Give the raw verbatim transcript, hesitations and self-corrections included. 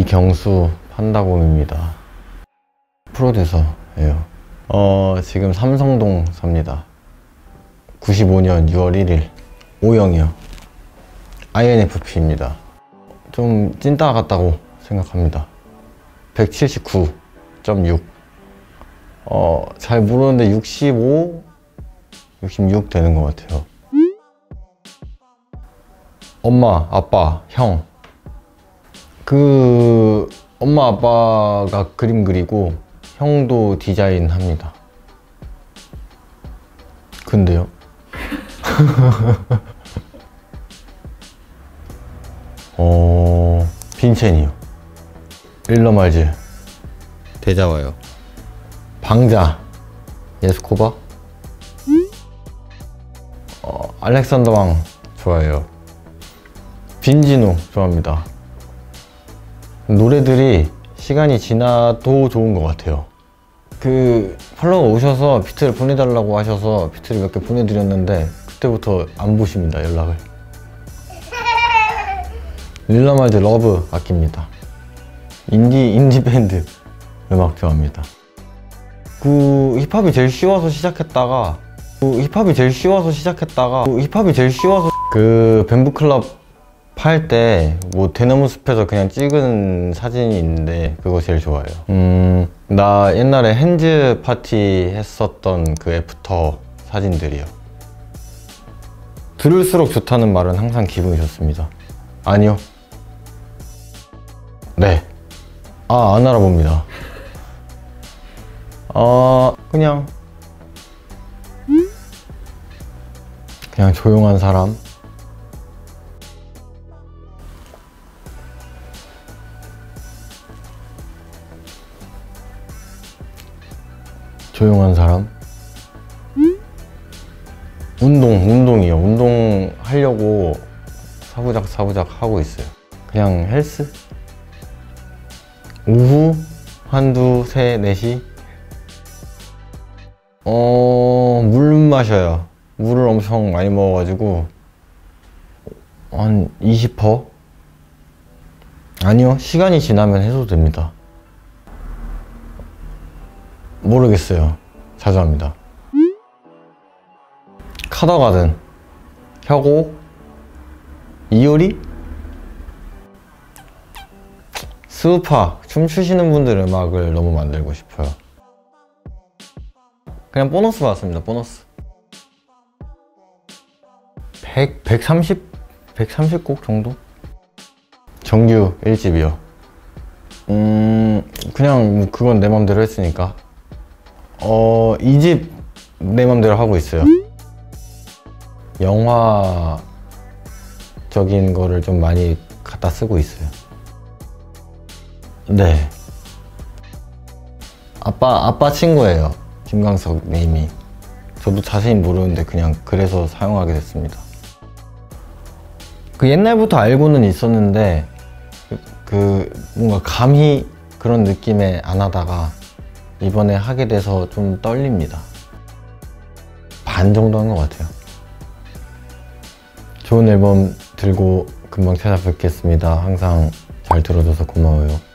이경수 판다곰입니다. 프로듀서예요. 어, 지금 삼성동 삽니다. 구십오 년 유월 일일 O형이요. 아이엔에프피입니다. 좀 찐따 같다고 생각합니다. 백칠십구 점 육. 어, 잘 모르는데 육십오, 육십육 되는 것 같아요. 엄마, 아빠, 형. 그 엄마 아빠가 그림 그리고 형도 디자인 합니다. 근데요? 어... 빈첸이요. 일러말즈 대자와요. 방자 예스코바. 어, 알렉산더 왕 좋아해요. 빈지노 좋아합니다. 노래들이 시간이 지나도 좋은 것 같아요. 그 팔로워가 오셔서 비트를 보내달라고 하셔서 비트를 몇 개 보내드렸는데 그때부터 안 보십니다, 연락을. 릴러말드 러브 아낍니다. 인디, 인디 밴드 음악 좋아합니다. 그 힙합이 제일 쉬워서 시작했다가 그 힙합이 제일 쉬워서 시작했다가 그 힙합이 제일 쉬워서 그 뱀부클럽 팔 때 뭐 대나무 숲에서 그냥 찍은 사진이 있는데 그거 제일 좋아해요. 음, 나 옛날에 핸즈 파티 했었던 그 애프터 사진들이요. 들을수록 좋다는 말은 항상 기분이 좋습니다. 아니요. 네. 아, 안 알아봅니다. 어, 그냥 그냥 조용한 사람. 조용한 사람? 운동, 운동이요. 운동 하려고 사부작 사부작 하고 있어요. 그냥 헬스? 오후 한두 세, 네시? 어... 물 마셔요. 물을 엄청 많이 먹어가지고 한 이십 퍼센트? 아니요, 시간이 지나면 해도 됩니다. 모르겠어요. 자주 합니다. 카더가든, 혁오, 이효리? 스우파, 춤추시는 분들 음악을 너무 만들고 싶어요. 그냥 보너스 받았습니다, 보너스. 백, 백삼십, 백삼십 곡 정도? 정규 일 집이요. 음... 그냥 뭐 그건 내 맘대로 했으니까. 어... 이 집 내 맘대로 하고 있어요. 영화적인 거를 좀 많이 갖다 쓰고 있어요. 네. 아빠, 아빠 친구예요. 김광석 님이. 저도 자세히 모르는데 그냥 그래서 사용하게 됐습니다. 그 옛날부터 알고는 있었는데 그, 그 뭔가 감히 그런 느낌에 안 하다가 이번에 하게 돼서 좀 떨립니다. 반 정도 한 것 같아요. 좋은 앨범 들고 금방 찾아뵙겠습니다. 항상 잘 들어줘서 고마워요.